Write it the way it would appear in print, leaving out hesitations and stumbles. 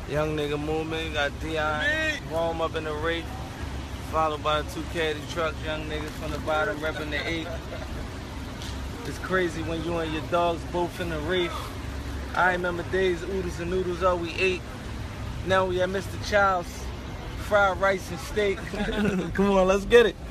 Young nigga movement, got Dion, Rome up in the Wraith, followed by the 2 caddy trucks, young niggas from the bottom repping the 8. It's crazy when you and your dogs both in the Wraith. I remember days, oodles and noodles, all we ate. Now we at Mr. Child's, fried rice and steak. Come on, let's get it.